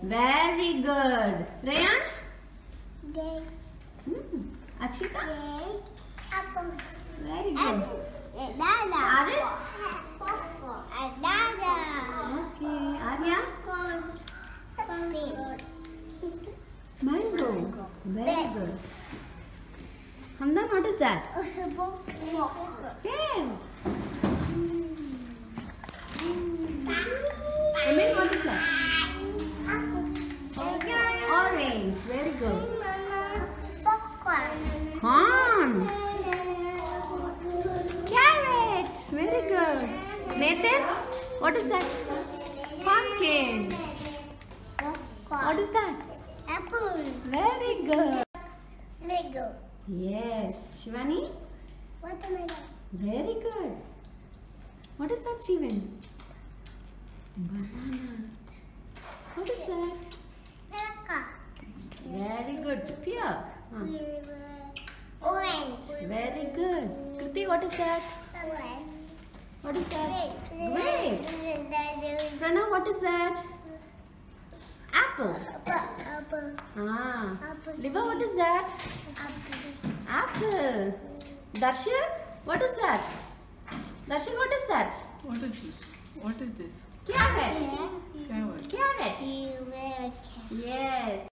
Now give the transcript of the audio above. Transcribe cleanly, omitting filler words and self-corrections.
Very good. Rayansh? Yes. Akshita? Yes. Apples. Very good. Dada. Aris? Dada. Okay. Arya? Corn. Mango. Very good. Hamdan, what is that? Pear. Amin, what is that? Orange. Very good. Popcorn. Corn. Carrot. Very good. Nathan, what is that? Pumpkin. What is that? Apple. Very good. Mango. Yes. Shivani? Watermelon. Very good. What is that, Steven? Banana. What is that? Melaka. Very good. Pear. Orange. Very good. Kriti, what is that? What is that? Grape. Pranav, what is that? Apple. Apple. Apple. Liva, what is that? Apple. Darshan, what is that? Darshan, what is that? What is this? What is this? Carrot. Carrot. Carrot. Yes.